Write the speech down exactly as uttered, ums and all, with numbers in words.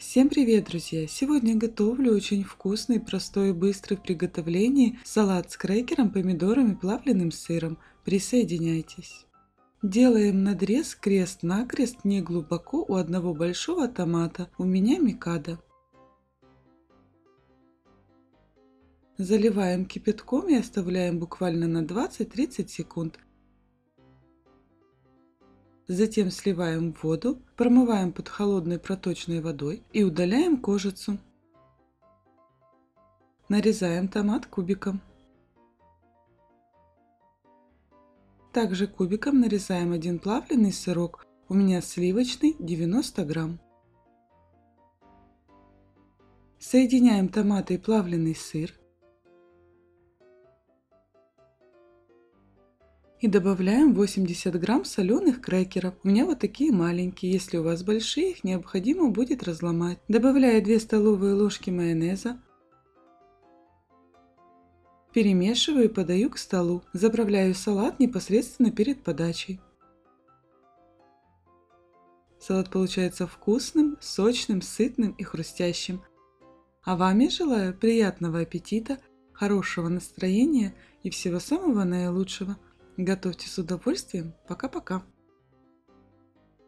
Всем привет, друзья! Сегодня готовлю очень вкусный, простой и быстрый в приготовлении салат с крекером, помидорами, плавленым сыром. Присоединяйтесь. Делаем надрез крест-накрест не глубоко у одного большого томата, у меня микадо. Заливаем кипятком и оставляем буквально на двадцать-тридцать секунд. Затем сливаем воду, промываем под холодной проточной водой и удаляем кожицу. Нарезаем томат кубиком. Также кубиком нарезаем один плавленый сырок, у меня сливочный, девяносто грамм. Соединяем томаты и плавленый сыр. И добавляем восемьдесят грамм соленых крекеров. У меня вот такие маленькие, если у вас большие, их необходимо будет разломать. Добавляю две столовые ложки майонеза. Перемешиваю и подаю к столу. Заправляю салат непосредственно перед подачей. Салат получается вкусным, сочным, сытным и хрустящим. А вам я желаю приятного аппетита, хорошего настроения и всего самого наилучшего. Готовьте с удовольствием. Пока-пока.